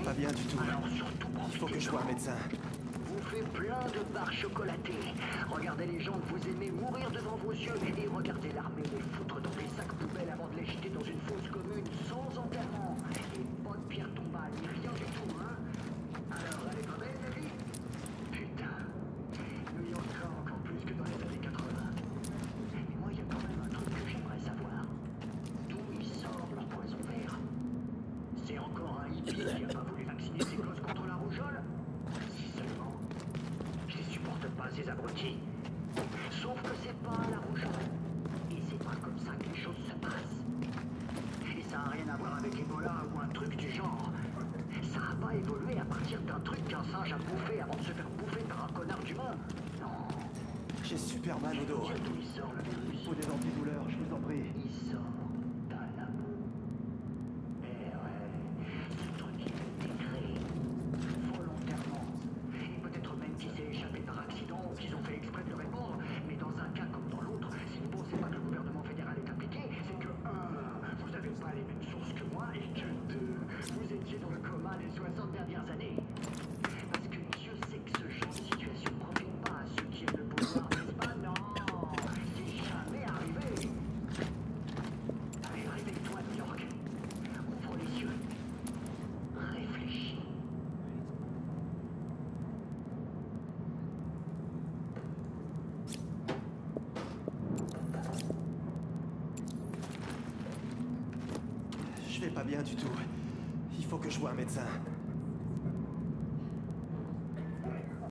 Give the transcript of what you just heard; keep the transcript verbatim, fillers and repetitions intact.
pas bien du tout. Alors surtout Il faut que je voie un médecin. Bouffez plein de barres chocolatées. Regardez les gens que vous aimez mourir devant vos yeux et regardez l'armée les foutre dans des sacs poubelles avant de les jeter dans une fosse commune sans enterrement. Et pas de pierre tombale, ni rien du tout, hein. Alors, elle est pas belle, la vie? Putain. New York craint encore plus que dans les années quatre-vingts. Mais moi, il y a quand même un truc que j'aimerais savoir. D'où ils sortent leur poison vert? C'est encore un hippie qui a pas voulu vacciner ses gosses contre la rougeole? Si seulement. Je les supporte pas, ces abrutis. Sauf que c'est pas la rougeole. Et c'est pas comme ça que les choses se passent. Et ça a rien à voir avec Ebola ou un truc du genre. Ça a pas évolué à partir d'un truc qu'un singe a bouffé avant de se faire bouffer par un connard d'humain. Non. J'ai super mal au dos. Tiens, d'où il sort le virus? Faut des antidouleurs, je vous en prie. Il sort d'un labo. Eh ouais, ce truc il a été créé volontairement. Et peut-être même qu'il s'est échappé par accident ou qu'ils ont fait exprès de le répandre. Mais dans un cas comme dans l'autre, si vous pensez pas que le gouvernement fédéral est impliqué, c'est que un, vous n'avez pas les mêmes sources que moi et que deux, vous étiez dans le coma les soixante dernières années. Parce que Dieu sait que ce genre de situation ne profite pas à ceux qui aiment le pouvoir, n'est-ce pas? Non, c'est jamais arrivé. Allez, réveille-toi, New York. Ouvre les yeux. Réfléchis. Je vais pas bien du tout. Il faut que je voie un médecin.